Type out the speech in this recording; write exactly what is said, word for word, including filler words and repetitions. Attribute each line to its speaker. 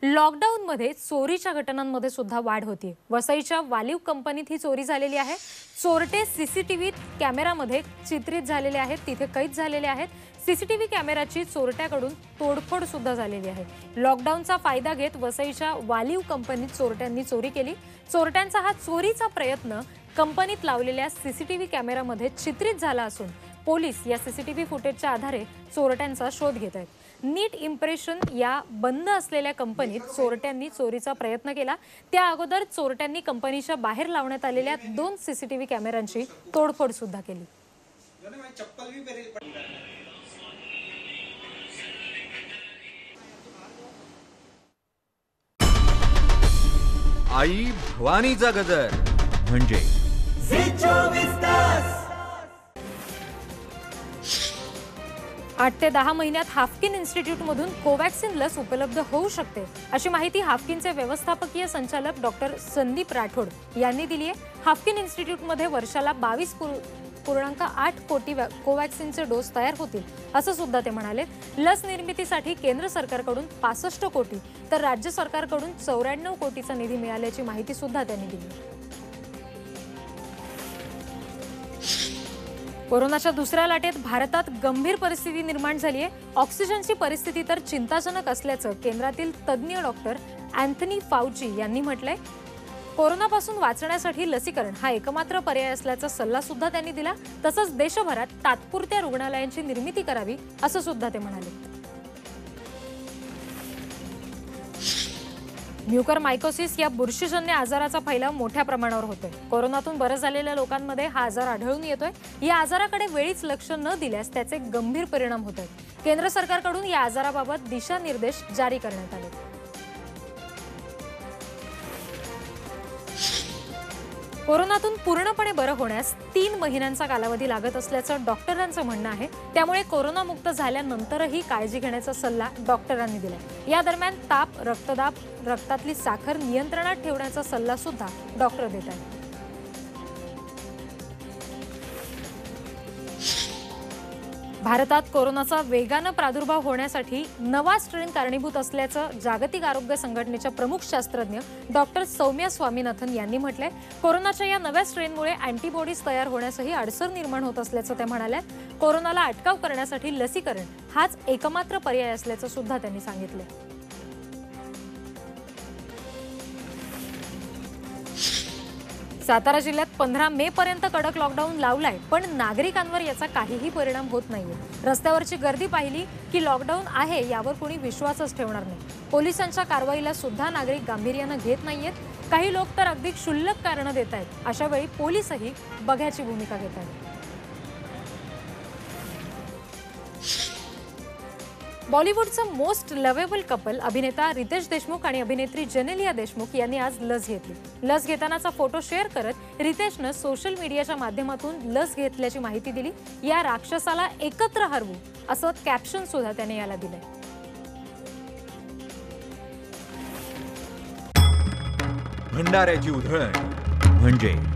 Speaker 1: लॉकडाऊनमध्ये चोरीच्या घटनांमध्ये सुद्धा वाढ होती। वसईच्या वालीव कंपनीत ही चोरी झालेली आहे। चोरटे सीसीटीव्ही कॅमेरामध्ये चित्रित झालेले आहेत, तिथे कैद झालेले आहेत। सीसीटीव्ही कॅमेराची चोरट्याकडून तोडफोड सुद्धा झालेली आहे। लॉकडाऊनचा फायदा घेत वसईच्या वालीव कंपनीत चोरट्यांनी चोरी केली। चोरट्यांचा हा चोरीचा प्रयत्न कंपनीत लावलेल्या सीसीटीव्ही कॅमेरामध्ये चित्रित झाला असून पोलीस या सीसीटीव्ही फुटेजच्या आधारे चोरट्यांचा शोध घेत आहेत। नीट इम्प्रेशन या बंद असलेल्या कंपनीत चोरट्यांनी चोरीचा प्रयत्न केला। त्या अगोदर चोरट्यांनी कंपनीच्या बाहेर लावण्यात आलेल्या दोन सीसीटीव्ही कॅमेऱ्यांची तोडफोड सुद्धा केली।
Speaker 2: आई भवानीचा गजर म्हणजे
Speaker 1: आठ ते दहा महिन्यात हाफकिन इन्स्टिट्यूट मधून कोवॅक्सिन लस उपलब्ध होऊ शकते, अशी माहिती हाफकिनचे व्यवस्थापकीय संचालक डॉक्टर संदीप राठोड यांनी दिली आहे। हाफकिन इन्स्टिट्यूट मध्ये वर्षाला बावीस पूर्णांक आठ कोटी कोवॅक्सिनचे डोस तयार होतील, असं सुद्धा ते म्हणाले। लस निर्मितीसाठी केंद्र सरकारकडून पासष्ट कोटी तर राज्य सरकारकडून चौऱ्याण्णव कोटीचा निधी मिळाल्याची माहिती सुद्धा त्यांनी दिली। कोरोनाच्या दुसऱ्या लाटेत भारतात गंभीर परिस्थिती निर्माण झाली आहे। ऑक्सिजनची परिस्थिती तर चिंताजनक असल्याचं केंद्रातील तज्ज्ञ डॉक्टर अँथनी फाउची यांनी म्हटलंय। कोरोनापासून वाचण्यासाठी लसीकरण हा एकमात्र पर्याय असल्याचा सल्ला सुद्धा त्यांनी दिला। तसंच देशभरात तात्पुरत्या रुग्णालयांची निर्मिती करावी असं सुद्धा ते म्हणाले। म्युकरमायकोसिस या बुरशीजन्य आजाराचा फैलाव मोठ्या प्रमाणावर होतोय। कोरोनातून बरं झालेल्या लोकांमध्ये हा आजार आढळून येतोय। या आजाराकडे वेळीच लक्ष न दिल्यास त्याचे गंभीर परिणाम होत आहेत। केंद्र सरकारकडून या आजाराबाबत दिशानिर्देश जारी करण्यात आले। कोरोनातून पूर्णपणे बरं होण्यास तीन महिन्यांचा कालावधी लागत असल्याचं डॉक्टरांचं म्हणणं आहे। त्यामुळे कोरोनामुक्त झाल्यानंतरही काळजी घेण्याचा सल्ला डॉक्टरांनी दिलाय। या दरम्यान ताप, रक्तदाब, रक्तातली साखर नियंत्रणात ठेवण्याचा सल्ला सुद्धा डॉक्टर देत आहेत। भारतात कोरोनाचा वेगानं प्रादुर्भाव होण्यासाठी नवा स्ट्रेन कारणीभूत असल्याचं जागतिक आरोग्य संघटनेच्या प्रमुख शास्त्रज्ञ डॉक्टर सौम्या स्वामीनाथन यांनी म्हटलंय। कोरोनाच्या या नव्या स्ट्रेनमुळे अँटीबॉडीज तयार होण्यासही अडचण निर्माण होत असल्याचं त्या म्हणाल्या। कोरोनाला अटकाव करण्यासाठी लसीकरण हाच एकमात्र पर्याय असल्याचं सुद्धा त्यांनी सांगितलं। सातारा जिल्ह्यात पंधरा मे पर्यंत कडक लॉकडाऊन लावलाय, पण नागरिकांवर याचा काहीही परिणाम होत नाहीये। रस्त्यावरची गर्दी पाहिली की लॉकडाऊन आहे यावर कोणी विश्वासच ठेवणार नाही। पोलिसांच्या कारवाईला सुद्धा नागरिक गांभीर्याने घेत नाहीयेत। काही लोक तर अगदी क्षुल्लक कारण देत आहेत। अशा वेळी पोलिसही बघ्याची भूमिका घेत आहेत। बॉलिवूडचं मोस्ट लवेबल कपल अभिनेता रितेश देशमुख आणि अभिनेत्री जेनेलिया देशमुख यांनी आज लस घेतली। लस घेतानाचा फोटो शेअर करत रितेशनं सोशल मीडियाच्या माध्यमातून लस घेतल्याची माहिती दिली। या राक्षसाला एकत्र हरवू असं कॅप्शन सुद्धा त्याने याला दिलंय।
Speaker 2: भंडाऱ्याची उधळण म्हणजे